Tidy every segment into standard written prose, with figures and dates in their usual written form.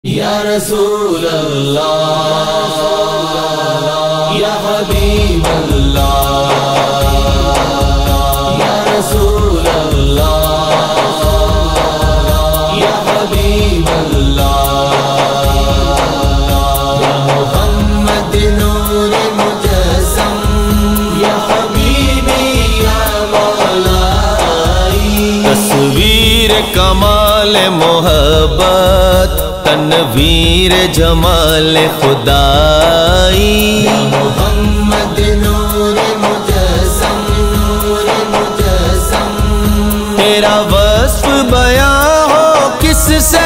یا رسول اللہ یا حبیب اللہ یا رسول اللہ یا حبیب اللہ یا محمد نور مجسم یا حبیبی یا مولائی تصویر کمال محبت تنویر جمال خدائی یا محمد نور مجسم تیرا وصف بیاں ہو کس سے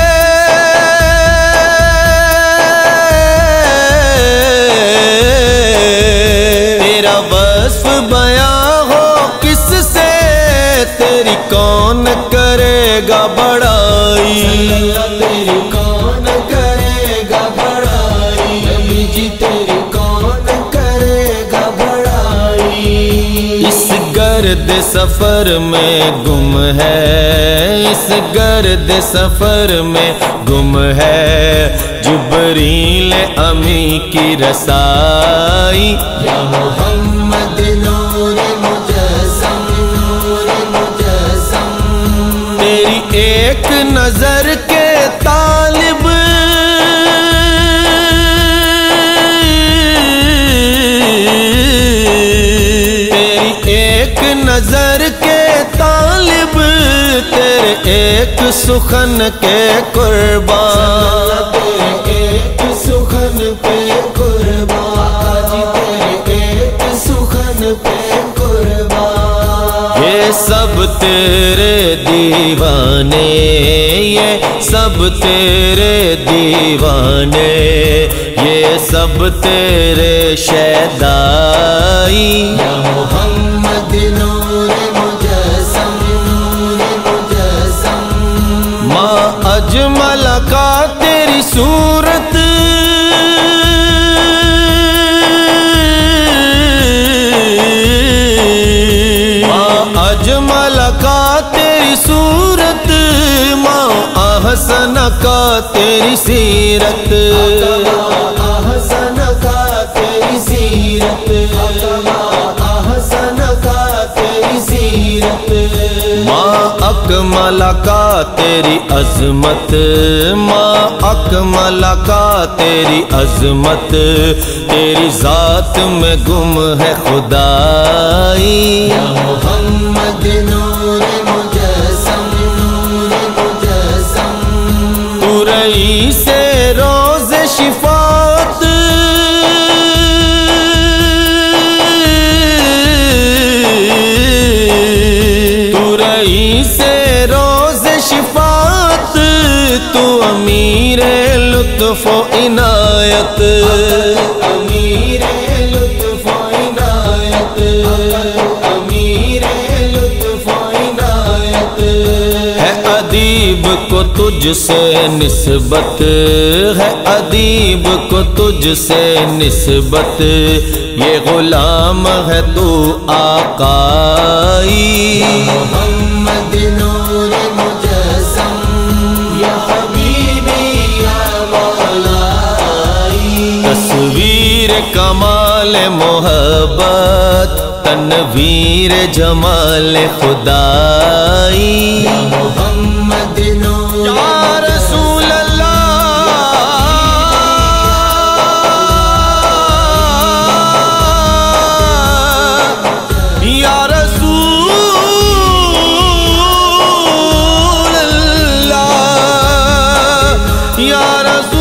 تیرا وصف بیاں ہو کس سے تیری کون کرے گا بڑائی تیری کون کرے گا بڑائی نبی جی تیری کون کرے گا بڑائی اس گرد سفر میں گم ہے اس گرد سفر میں گم ہے جبریل امی کی رسائی یا محمد نور مجسم تیری ایک نظر کے طالب تیری ایک نظر کے طالب تیرے ایک سخن کے قربان تیرے ایک سخن پہ قربان تیرے ایک سخن پہ قربان یہ سب تیرے دیوانے یہ سب تیرے دیوانے یہ سب تیرے شیدائی یا محمد نور مجسم ماں اجمل کا تیری صورت ماں اجمل کا تیری صورت ماں احسن کا تیری سیرت احسن کا تیری سیرت احسن کا تیری سیرت ماں اکمل کا تیری عظمت ماں اکمل کا تیری عظمت تیری ذات میں گم ہے خدائی یا محمد نور مجسم تو رئیس روز شفاعت تو رئیس روز شفاعت تو امیر لطف و عنایت امیر لطف و عنایت امیر لطف و عنایت ہے ادیب کو تجھ سے نسبت ہے ادیب کو تجھ سے نسبت یہ غلام ہے تو آقائی محمد نور مجسم یا حبیبی یا مولائی تصویر کمال محبت تنویر جمال خدائی یا محمد نور یا رسول اللہ یا رسول اللہ یا رسول